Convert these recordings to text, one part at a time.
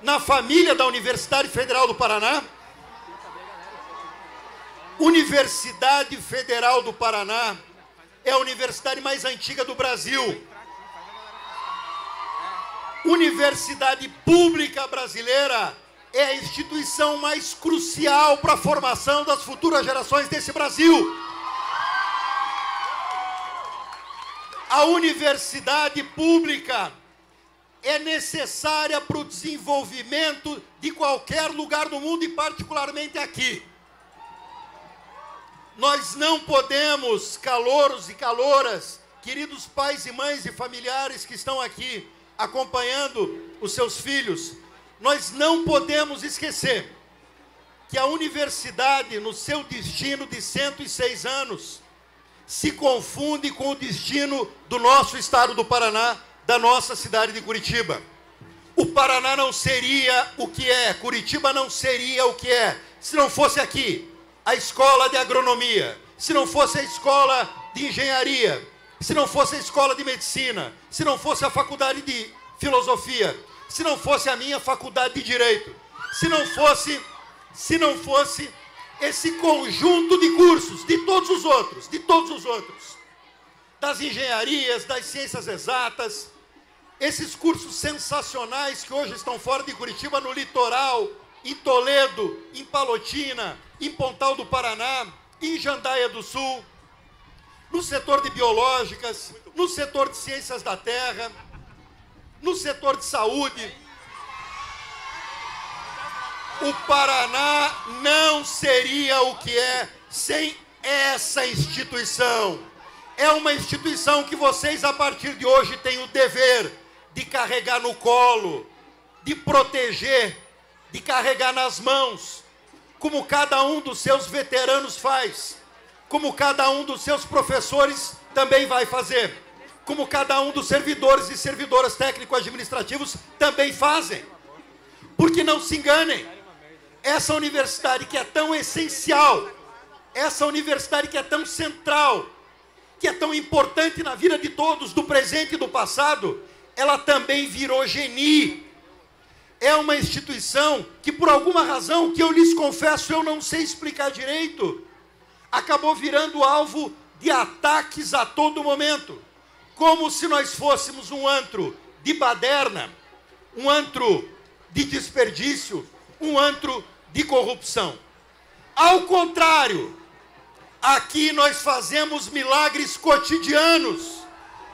na família da Universidade Federal do Paraná? Universidade Federal do Paraná é a universidade mais antiga do Brasil. Universidade Pública Brasileira é a instituição mais crucial para a formação das futuras gerações desse Brasil. A universidade pública é necessária para o desenvolvimento de qualquer lugar do mundo e particularmente aqui. Nós não podemos, calouros e caloras, queridos pais e mães e familiares que estão aqui acompanhando os seus filhos, nós não podemos esquecer que a universidade, no seu destino de 106 anos, se confunde com o destino do nosso estado do Paraná, da nossa cidade de Curitiba. O Paraná não seria o que é, Curitiba não seria o que é, se não fosse aqui a escola de agronomia, se não fosse a escola de engenharia, se não fosse a escola de medicina, se não fosse a faculdade de filosofia, se não fosse a minha faculdade de direito, se não fosse esse conjunto de cursos, de todos os outros, das engenharias, das ciências exatas, esses cursos sensacionais que hoje estão fora de Curitiba, no litoral, em Toledo, em Palotina, em Pontal do Paraná, em Jandaia do Sul, no setor de biológicas, no setor de ciências da terra, no setor de saúde. O Paraná não seria o que é sem essa instituição. É uma instituição que vocês, a partir de hoje, têm o dever de carregar no colo, de proteger, de carregar nas mãos, como cada um dos seus veteranos faz, como cada um dos seus professores também vai fazer, como cada um dos servidores e servidoras técnico-administrativos também fazem. Porque não se enganem, essa universidade que é tão essencial, essa universidade que é tão central, que é tão importante na vida de todos, do presente e do passado, ela também virou geni. É uma instituição que, por alguma razão, que eu lhes confesso, eu não sei explicar direito, acabou virando alvo de ataques a todo momento, como se nós fôssemos um antro de baderna, um antro de desperdício, um antro de corrupção. Ao contrário, aqui nós fazemos milagres cotidianos.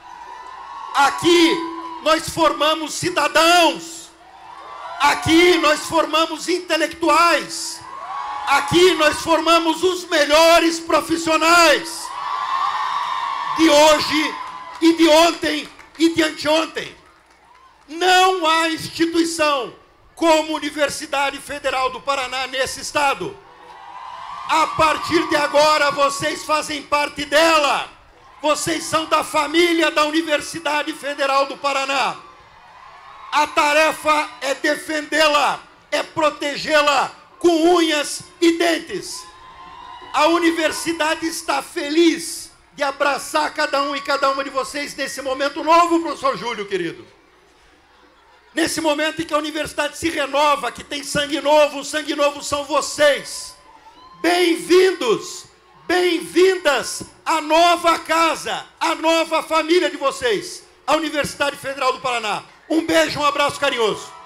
Aqui nós formamos cidadãos. Aqui nós formamos intelectuais. Aqui nós formamos os melhores profissionais de hoje e de ontem e de anteontem. Não há instituição como a Universidade Federal do Paraná nesse estado. A partir de agora, vocês fazem parte dela. Vocês são da família da Universidade Federal do Paraná. A tarefa é defendê-la, é protegê-la com unhas e dentes. A universidade está feliz de abraçar cada um e cada uma de vocês nesse momento novo, professor Júlio, querido. Nesse momento em que a universidade se renova, que tem sangue novo, o sangue novo são vocês. Bem-vindos, bem-vindas à nova casa, à nova família de vocês, a Universidade Federal do Paraná. Um beijo, um abraço carinhoso.